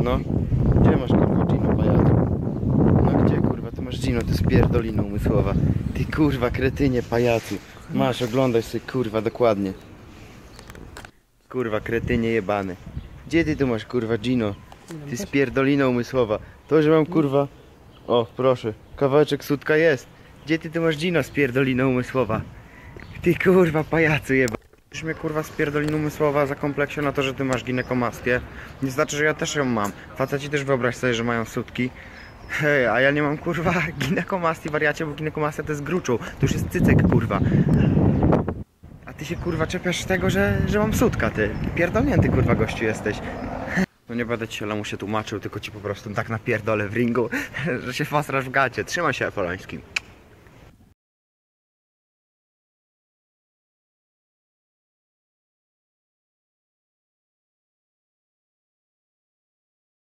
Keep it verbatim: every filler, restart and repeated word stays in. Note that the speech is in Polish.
No. Gdzie masz kurwa Gino, pajacu? No gdzie kurwa, ty masz Gino, to jest pierdolina umysłowa. Ty kurwa kretynie, pajacu. Masz, oglądaj sobie kurwa dokładnie. Kurwa kretynie jebany. Gdzie ty tu masz kurwa Gino? Ty spierdolina umysłowa. To, że mam kurwa... O, proszę, kawałeczek sutka jest. Gdzie ty tu masz Gino, spierdolina umysłowa? Ty kurwa pajacu jeba. Już mnie kurwa spierdolina umysłowa za kompleksie na to, że ty masz ginekomastię. Nie znaczy, że ja też ją mam. Faceci też wyobraź sobie, że mają sutki. Hej, a ja nie mam kurwa ginekomastii, wariacie, bo ginekomastia to jest gruczoł. To już jest cycek kurwa. A ty się kurwa czepiasz tego, że, że mam sutka, ty. Pierdolnięty kurwa gościu jesteś. No nie będę ci się lamusie tłumaczył, tylko ci po prostu tak napierdolę w ringu, że się posrasz w gacie. Trzymaj się, Poloński.